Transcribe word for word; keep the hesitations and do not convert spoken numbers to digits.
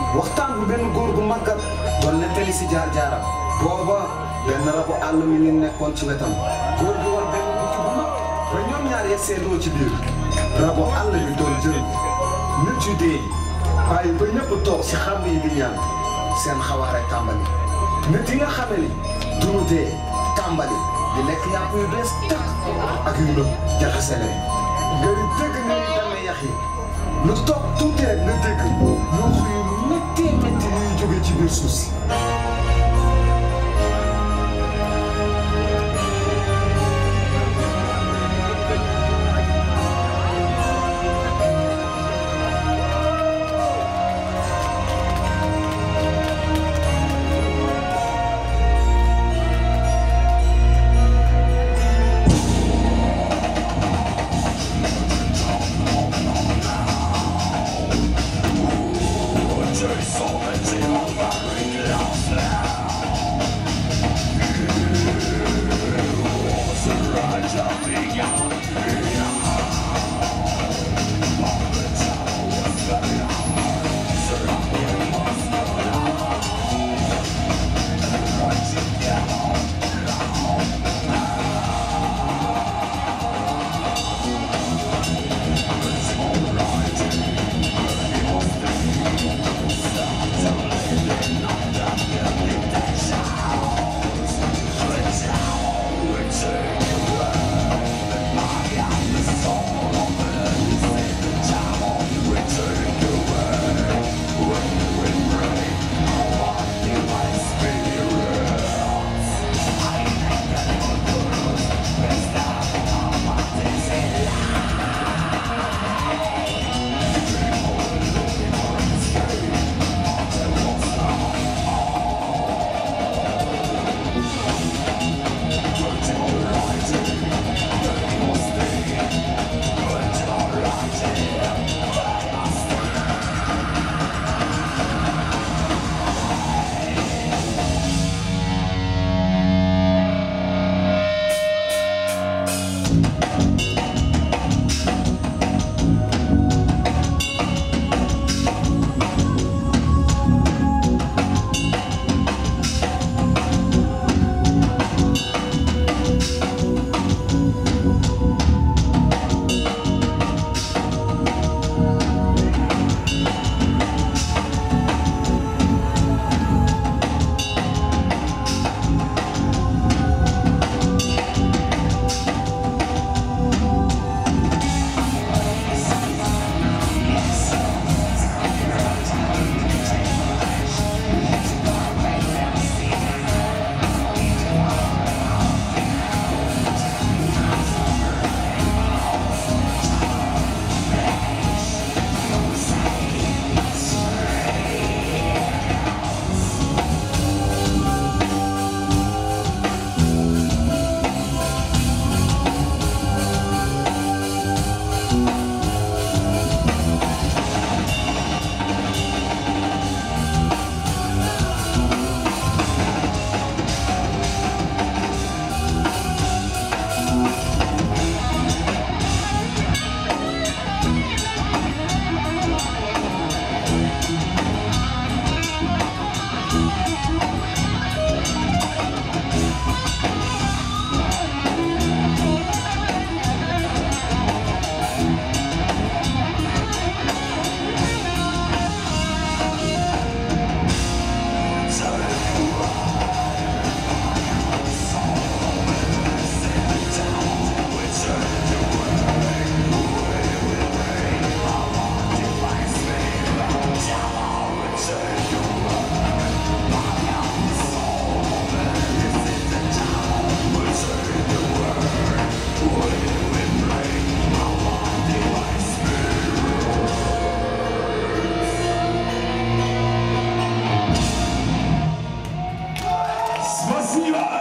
waxtaan bu benn góor gu màggat doon nettali si jaar-jaaram booba benn rabu àll mi ngi nekkoon ci wetam góor gi war benn bukki bu mag ba ñoom ñaar ya seetloo ci biir rabu àll bi doon jël nit yu dee bàyyi ba ñëpp toog si xam yi di ñaan seen xawaare tàmbali nit yi nga xame ni duñu dee tàmbali di lekk yàpp yu bees tax ak yu nëb jaxase leen nga di dégg ni ñuy demee yax yi lu toog tuuti rek nga dégg yoo xuyu métti métti yuy jóge ci biir suuf si Спасибо!